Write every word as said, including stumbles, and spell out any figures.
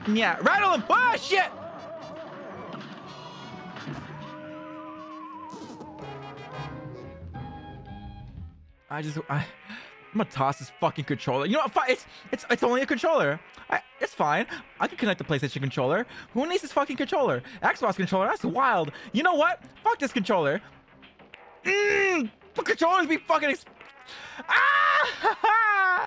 Yeah, rattle him. Ah, shit. I just, I, I'm gonna toss this fucking controller. You know what? It's it's it's only a controller. I, it's fine. I can connect the PlayStation controller. Who needs this fucking controller? Xbox controller. That's wild. You know what? Fuck this controller. Mmm. Controllers be fucking. Exp ah!